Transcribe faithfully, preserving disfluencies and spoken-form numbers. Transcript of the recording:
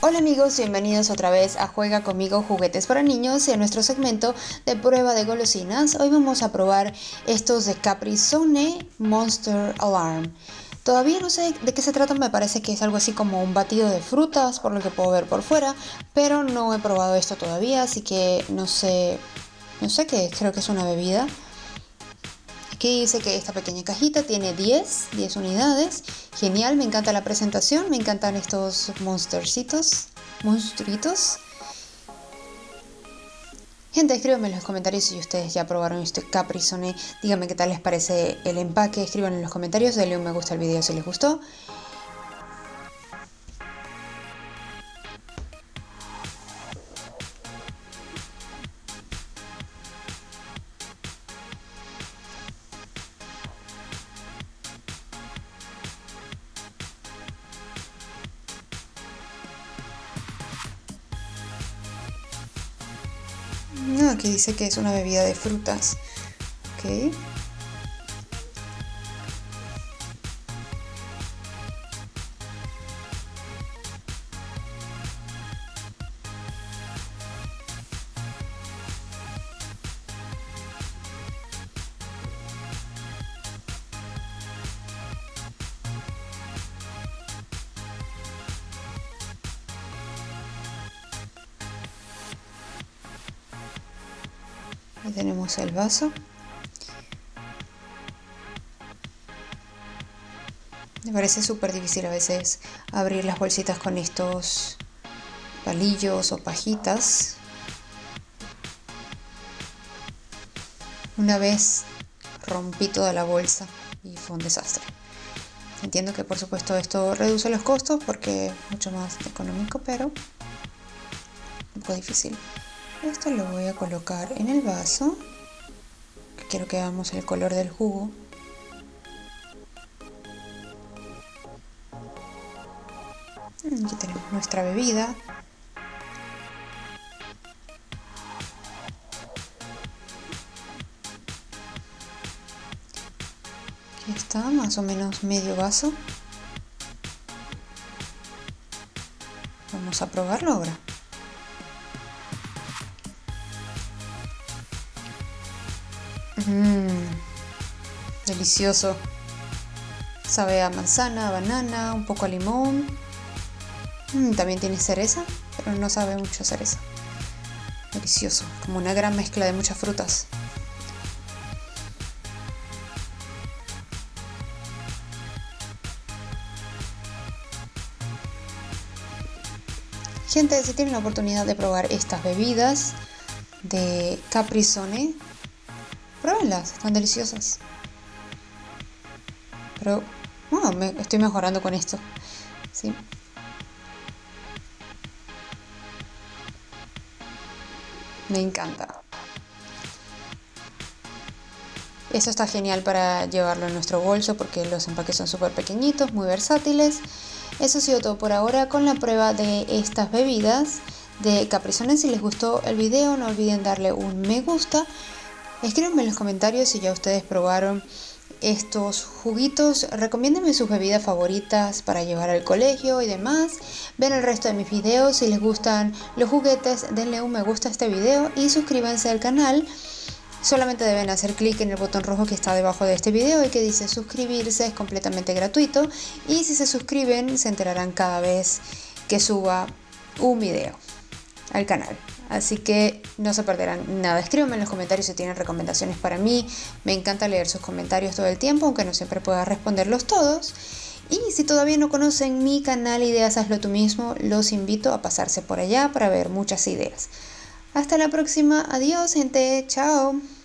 Hola amigos, bienvenidos otra vez a Juega Conmigo Juguetes para Niños y a nuestro segmento de prueba de golosinas. Hoy vamos a probar estos de Capri-Sonne Monster Alarm. Todavía no sé de qué se trata, me parece que es algo así como un batido de frutas, por lo que puedo ver por fuera, pero no he probado esto todavía, así que no sé, no sé qué es, creo que es una bebida. Aquí dice que esta pequeña cajita tiene diez, diez unidades. Genial, me encanta la presentación, me encantan estos monstercitos, monstruitos. Gente, escríbanme en los comentarios si ustedes ya probaron este Capri-Sonne. Díganme qué tal les parece el empaque, escriban en los comentarios, denle un me gusta al video si les gustó. No, aquí dice que es una bebida de frutas. Ok. Ahí tenemos el vaso. Me parece súper difícil a veces abrir las bolsitas con estos palillos o pajitas. Una vez rompí toda la bolsa y fue un desastre. Entiendo que por supuesto esto reduce los costos porque es mucho más económico, pero un poco difícil. Esto lo voy a colocar en el vaso. Quiero que veamos el color del jugo. Aquí tenemos nuestra bebida. Aquí está, más o menos medio vaso. Vamos a probarlo ahora. Mmm, delicioso. Sabe a manzana, a banana, un poco a limón. Mm, también tiene cereza, pero no sabe mucho a cereza. Delicioso, como una gran mezcla de muchas frutas. Gente, si tienen la oportunidad de probar estas bebidas de Capri-Sonne, pruébenlas, están deliciosas. Pero, bueno, me estoy mejorando con esto. Sí. Me encanta. Esto está genial para llevarlo en nuestro bolso porque los empaques son súper pequeñitos, muy versátiles. Eso ha sido todo por ahora con la prueba de estas bebidas de Capri-Sonne. Si les gustó el video, no olviden darle un me gusta. Escríbanme en los comentarios si ya ustedes probaron estos juguitos. Recomiéndenme sus bebidas favoritas para llevar al colegio y demás. Ven el resto de mis videos. Si les gustan los juguetes, denle un me gusta a este video y suscríbanse al canal. Solamente deben hacer clic en el botón rojo que está debajo de este video y que dice suscribirse, es completamente gratuito. Y si se suscriben, se enterarán cada vez que suba un video al canal. Así que no se perderán nada. Escríbanme en los comentarios si tienen recomendaciones para mí. Me encanta leer sus comentarios todo el tiempo, aunque no siempre pueda responderlos todos. Y si todavía no conocen mi canal Ideas Hazlo Tú Mismo, los invito a pasarse por allá para ver muchas ideas. Hasta la próxima. Adiós, gente. Chao.